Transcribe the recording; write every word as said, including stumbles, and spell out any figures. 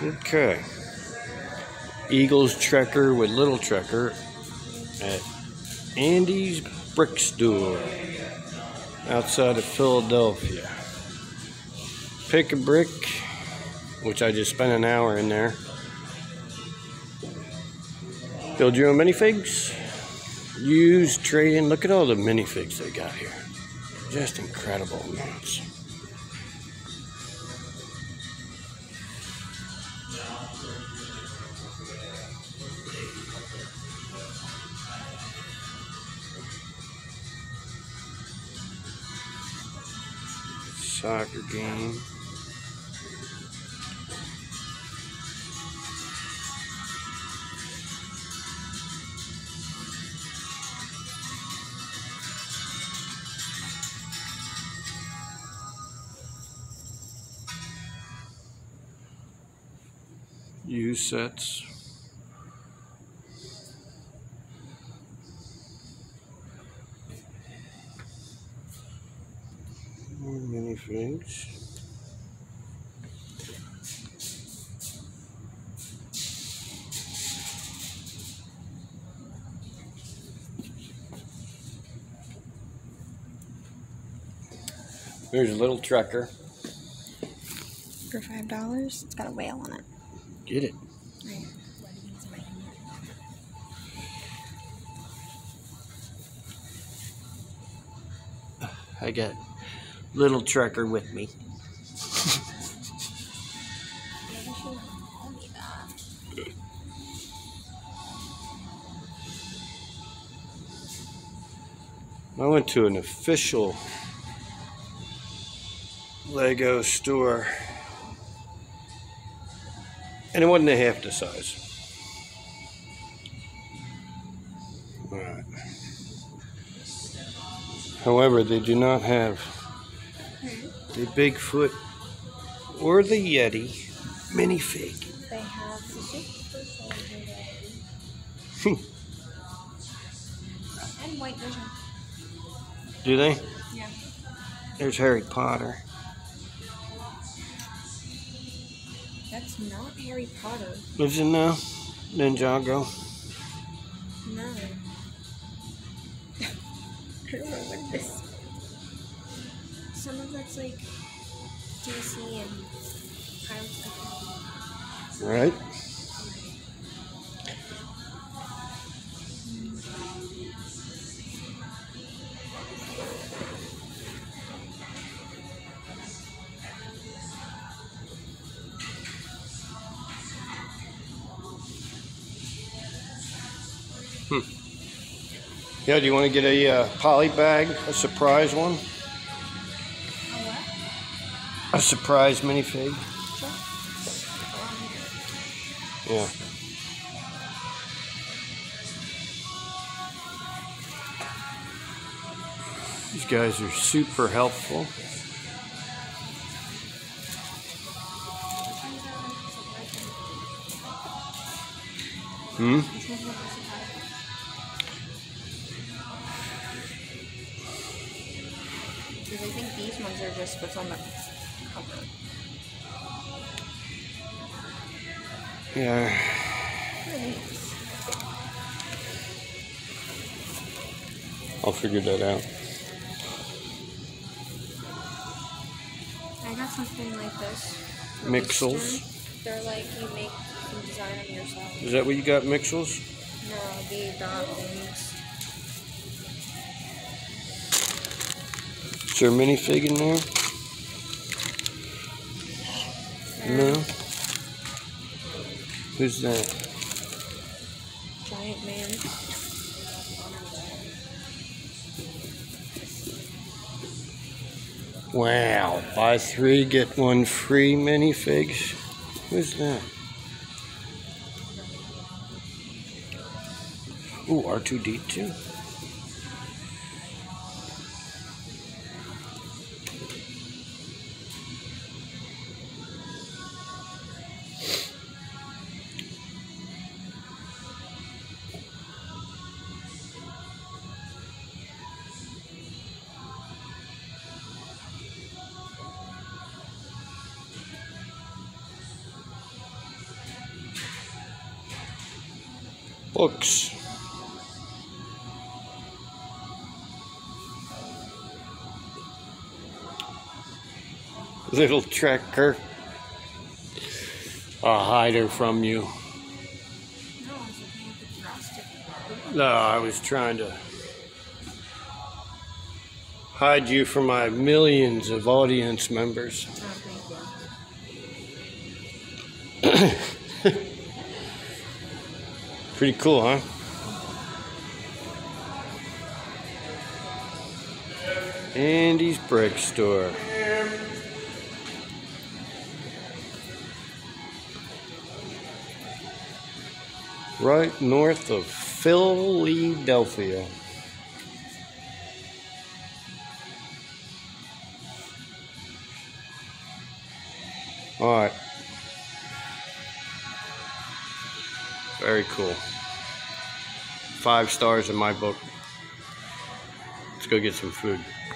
Okay. Eagles Trekker with Little Trekker at Andy's Brick Store outside of Philadelphia. Pick a brick, which I just spent an hour in there. Build your own minifigs. Use, trade in. Look at all the minifigs they got here. Just incredible amounts. Soccer game. Use sets. More minifigs. There's a Little Trekker. For five dollars, it's got a whale on it. Get it. Right. I got Little Trekker with me. I went to an official Lego store and it wasn't a half the size. All right. However, they do not have the Bigfoot or the Yeti minifig. They have the Bigfoot and white vision. Do they? Yeah. There's Harry Potter. That's not Harry Potter. Is it now? Ninjago? No. I don't know what this. Some of that's like D C and Pirates of the Right. Hmm. Yeah, do you want to get a uh, poly bag, a surprise one? A what? A surprise minifig? Sure. Yeah. These guys are super helpful. Hmm? Because I think these ones are just what's on the cover. Yeah. I'll figure that out. I got something like this. Mixels. They're like you make, you can design them yourself. Is that what you got, Mixels? No, the dot things. Is there a minifig in there? No. Who's that? Giant man. Wow. Buy three, get one free minifigs. Who's that? Ooh, R two D two. Books. Little trekker. I'll hide her from you. No, I was looking at the frosted. No, I was trying to hide you from my millions of audience members. Oh, thank you. Pretty cool, huh? Andy's Brick Store. Right north of Philadelphia. All right. Very cool. Five stars in my book. Let's go get some food.